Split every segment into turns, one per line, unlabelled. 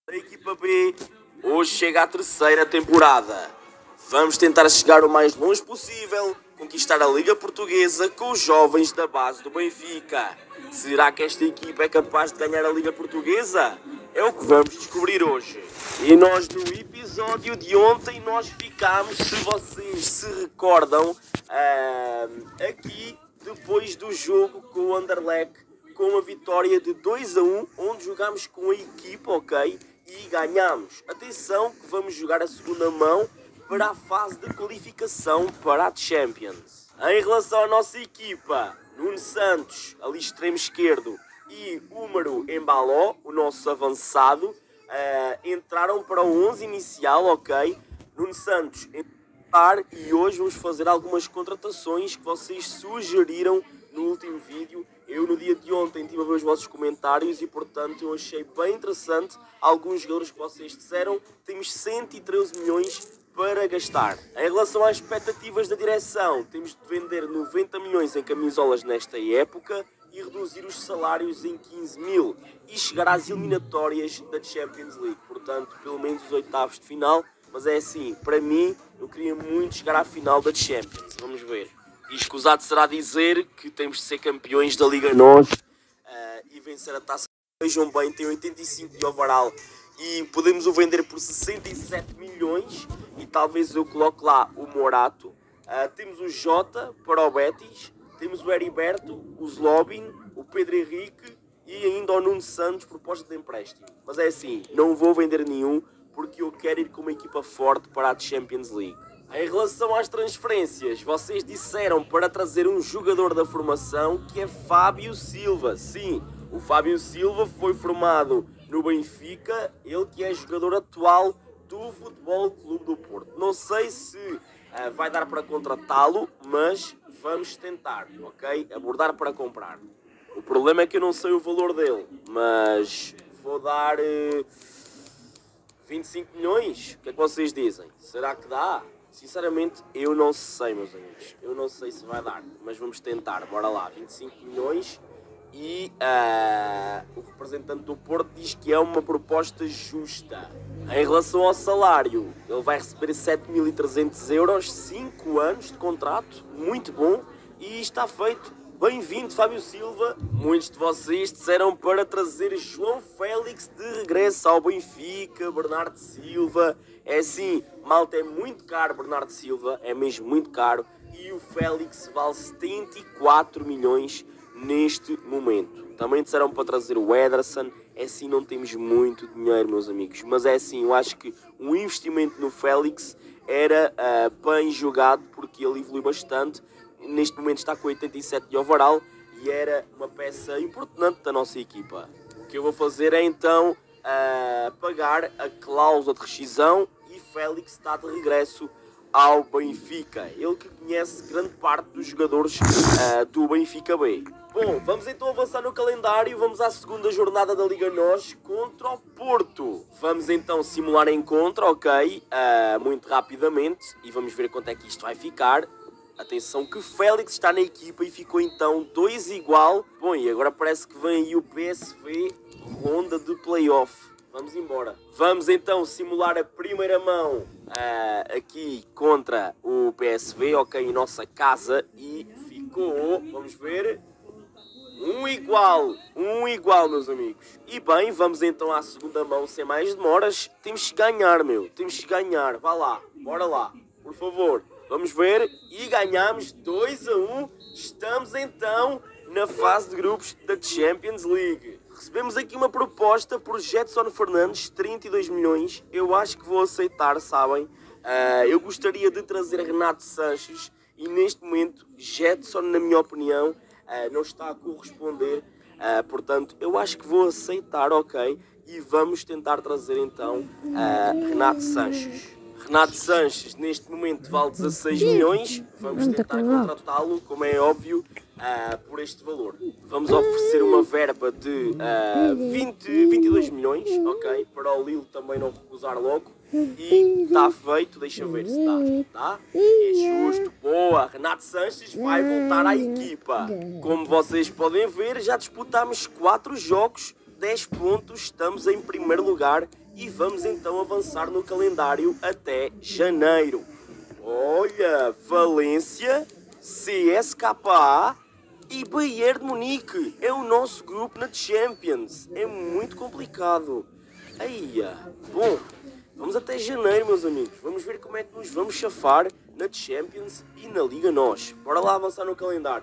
A equipa B hoje chega à terceira temporada. Vamos tentar chegar o mais longe possível, conquistar a Liga Portuguesa com os jovens da base do Benfica. Será que esta equipa é capaz de ganhar a Liga Portuguesa? É o que vamos descobrir hoje. E nós no episódio de ontem nós ficámos, se vocês se recordam, aqui depois do jogo com o Anderlecht, com a vitória de 2-1, onde jogámos com a equipa, ok? E ganhámos. Atenção que vamos jogar a segunda mão para a fase de qualificação para a Champions. Em relação à nossa equipa, Nuno Santos, ali extremo esquerdo, e Úmaro Embaló, o nosso avançado, entraram para o 11 inicial, ok? Nuno Santos entrar, e hoje vamos fazer algumas contratações que vocês sugeriram no último vídeo. Eu no dia de ontem estive a ver os vossos comentários e portanto eu achei bem interessante alguns jogadores que vocês disseram. Temos 113 milhões para gastar. Em relação às expectativas da direção, temos de vender 90 milhões em camisolas nesta época e reduzir os salários em 15 mil e chegar às eliminatórias da Champions League. Portanto, pelo menos os oitavos de final. Mas é assim, para mim, eu queria muito chegar à final da Champions. Vamos ver. E escusado será dizer que temos de ser campeões da Liga NOS e vencer a taça. Vejam bem, tem 85 de overall e podemos o vender por 67 milhões e talvez eu coloque lá o Morato. Temos o Jota para o Betis, temos o Heriberto, o Zlobin, o Pedro Henrique e ainda o Nuno Santos, proposta de empréstimo. Mas é assim, não vou vender nenhum porque eu quero ir com uma equipa forte para a Champions League. Em relação às transferências, vocês disseram para trazer um jogador da formação que é Fábio Silva. Sim, o Fábio Silva foi formado no Benfica, ele que é jogador atual do Futebol Clube do Porto. Não sei se vai dar para contratá-lo, mas vamos tentar, ok? Abordar para comprar. O problema é que eu não sei o valor dele, mas vou dar 25 milhões. O que é que vocês dizem? Será que dá? Sinceramente, eu não sei, meus amigos. Eu não sei se vai dar, mas vamos tentar. Bora lá, 25 milhões. E o representante do Porto diz que é uma proposta justa. Em relação ao salário, ele vai receber 7.300 euros, 5 anos de contrato, muito bom. E está feito. Bem-vindo, Fábio Silva. Muitos de vocês disseram para trazer João Félix de regresso ao Benfica, Bernardo Silva. É assim, malta, é muito caro Bernardo Silva, é mesmo muito caro. E o Félix vale 74 milhões neste momento. Também disseram para trazer o Ederson. É assim, não temos muito dinheiro, meus amigos. Mas é assim, eu acho que um investimento no Félix era bem jogado porque ele evoluiu bastante. Neste momento está com 87 de overall e era uma peça importante da nossa equipa. O que eu vou fazer é então pagar a cláusula de rescisão e Félix está de regresso ao Benfica. Ele que conhece grande parte dos jogadores do Benfica B. Bom, vamos então avançar no calendário. Vamos à segunda jornada da Liga NOS contra o Porto. Vamos então simular a encontro, ok? Muito rapidamente e vamos ver quanto é que isto vai ficar. Atenção que Félix está na equipa e ficou então 2 igual. Bom, e agora parece que vem aí o PSV, ronda de playoff. Vamos embora. Vamos então simular a primeira mão aqui contra o PSV, ok, em nossa casa. E ficou, vamos ver, um igual, meus amigos. E bem, vamos então à segunda mão sem mais demoras. Temos que ganhar, temos que ganhar. Vá lá, bora lá, por favor. Vamos ver, e ganhamos 2-1, estamos então na fase de grupos da Champions League. Recebemos aqui uma proposta por Jetson Fernandes, 32 milhões, eu acho que vou aceitar, sabem? Eu gostaria de trazer Renato Sanches e neste momento Jetson, na minha opinião, não está a corresponder, portanto eu acho que vou aceitar, ok? E vamos tentar trazer então Renato Sanches. Renato Sanches neste momento vale 16 milhões, vamos tentar contratá-lo, como é óbvio, por este valor. Vamos oferecer uma verba de 22 milhões, ok? Para o Lille também não recusar logo. E está feito, deixa ver se está. É justo, boa. Renato Sanches vai voltar à equipa. Como vocês podem ver, já disputámos 4 jogos, 10 pontos, estamos em primeiro lugar e vamos então avançar no calendário até janeiro. Olha, Valência, CSKA e Bayern de Munique é o nosso grupo na Champions. É muito complicado. Eia, bom, vamos até janeiro, meus amigos. Vamos ver como é que nos vamos chafar na Champions e na Liga NOS. Bora lá avançar no calendário.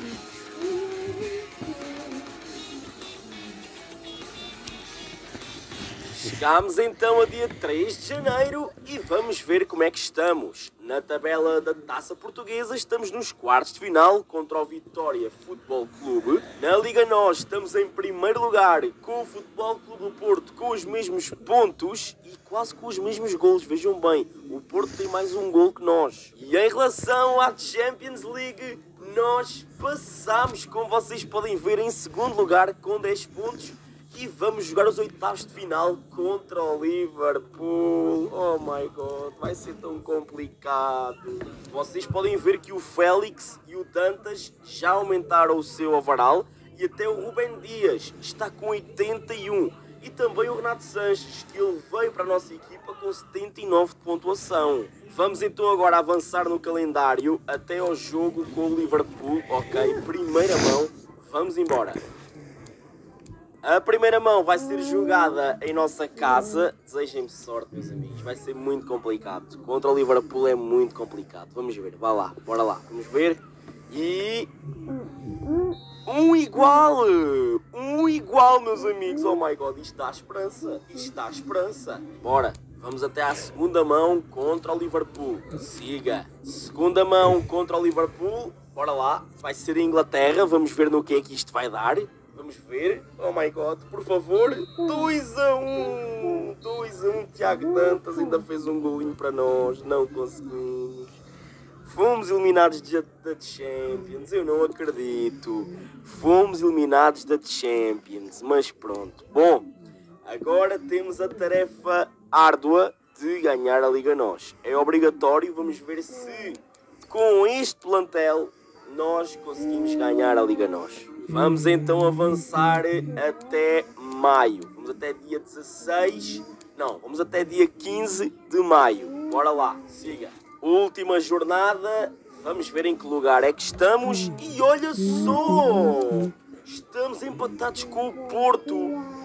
Chegámos então a dia 3 de janeiro e vamos ver como é que estamos. Na tabela da Taça Portuguesa estamos nos quartos de final contra o Vitória Futebol Clube. Na Liga NOS estamos em primeiro lugar com o Futebol Clube do Porto com os mesmos pontos e quase com os mesmos golos. Vejam bem, o Porto tem mais um gol que nós. E em relação à Champions League, nós passamos, como vocês podem ver, em segundo lugar com 10 pontos. E vamos jogar os oitavos de final contra o Liverpool. Oh my God, vai ser tão complicado. Vocês podem ver que o Félix e o Dantas já aumentaram o seu overall. E até o Rubem Dias está com 81. E também o Renato Sanches, que ele veio para a nossa equipa com 79 de pontuação. Vamos então agora avançar no calendário até ao jogo com o Liverpool. Ok, primeira mão, vamos embora. A primeira mão vai ser jogada em nossa casa. Desejem-me sorte, meus amigos. Vai ser muito complicado. Contra o Liverpool é muito complicado. Vamos ver. Vá lá. Bora lá. Vamos ver. E... Um igual! Um igual, meus amigos. Oh my God. Isto dá esperança. Isto dá esperança. Bora. Vamos até à segunda mão contra o Liverpool. Siga. Segunda mão contra o Liverpool. Bora lá. Vai ser a Inglaterra. Vamos ver no que é que isto vai dar. Vamos ver. Oh my God, por favor. 2-1. 2-1. Tiago Dantas ainda fez um golinho para nós. Não conseguimos. Fomos eliminados da Champions. Eu não acredito. Fomos eliminados da Champions. Mas pronto. Bom, agora temos a tarefa árdua de ganhar a Liga NOS. É obrigatório. Vamos ver se com este plantel nós conseguimos ganhar a Liga NOS. Vamos então avançar até maio. Vamos até dia 16. Não, vamos até dia 15 de maio. Bora lá, siga. Última jornada. Vamos ver em que lugar é que estamos. E olha só! Estamos empatados com o Porto.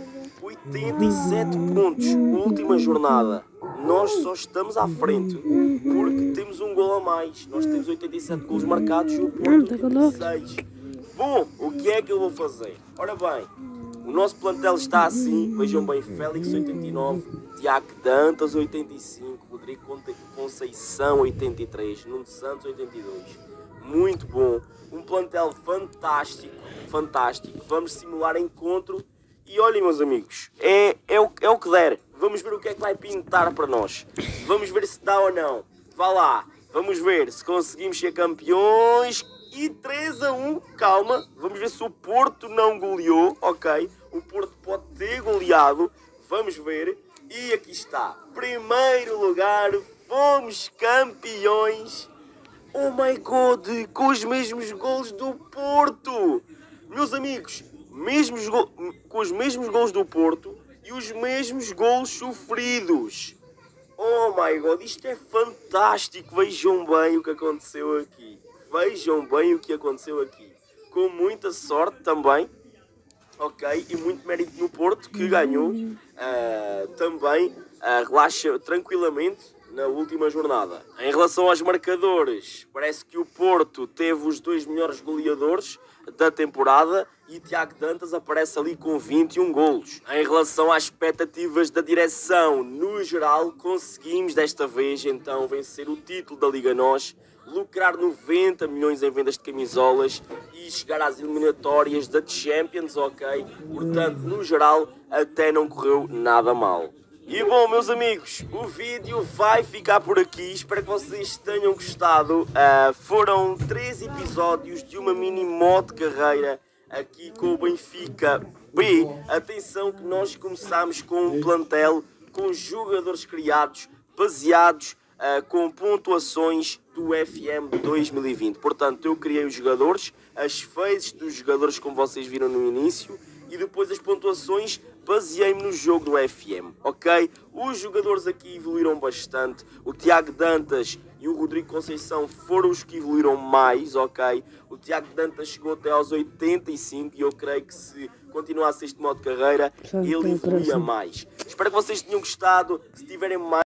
87 pontos. Última jornada. Nós só estamos à frente porque temos um gol a mais. Nós temos 87 golos marcados e o Porto 86. Bom, o que é que eu vou fazer? Ora bem, o nosso plantel está assim. Vejam bem, Félix 89, Tiago Dantas 85, Rodrigo Conceição 83, Nuno Santos 82. Muito bom, um plantel fantástico, fantástico. Vamos simular encontro e olhem, meus amigos, é o que der. Vamos ver o que é que vai pintar para nós. Vamos ver se dá ou não. Vá lá, vamos ver se conseguimos ser campeões. E 3-1, calma, vamos ver se o Porto não goleou, ok? O Porto pode ter goleado, vamos ver. E aqui está, primeiro lugar, fomos campeões. Oh my God, com os mesmos golos do Porto. Meus amigos, com os mesmos golos do Porto e os mesmos golos sofridos. Oh my God, isto é fantástico, vejam bem o que aconteceu aqui. Vejam bem o que aconteceu aqui. Com muita sorte também. Ok? E muito mérito no Porto, que ganhou também relaxa tranquilamente na última jornada. Em relação aos marcadores, parece que o Porto teve os 2 melhores goleadores da temporada e Tiago Dantas aparece ali com 21 golos. Em relação às expectativas da direção, no geral, conseguimos desta vez então vencer o título da Liga NOS, lucrar 90 milhões em vendas de camisolas e chegar às eliminatórias da Champions, ok? Portanto, no geral, até não correu nada mal. E bom, meus amigos, o vídeo vai ficar por aqui. Espero que vocês tenham gostado. Foram 3 episódios de uma mini mod carreira aqui com o Benfica B. Atenção que nós começámos com um plantel com jogadores criados, baseados com pontuações do FM 2020. Portanto, eu criei os jogadores, as phases dos jogadores como vocês viram no início e depois as pontuações baseei-me no jogo do FM, ok? Os jogadores aqui evoluíram bastante, o Tiago Dantas e o Rodrigo Conceição foram os que evoluíram mais, ok? O Tiago Dantas chegou até aos 85 e eu creio que se continuasse este modo de carreira, ele evoluía mais. Espero que vocês tenham gostado, se tiverem mais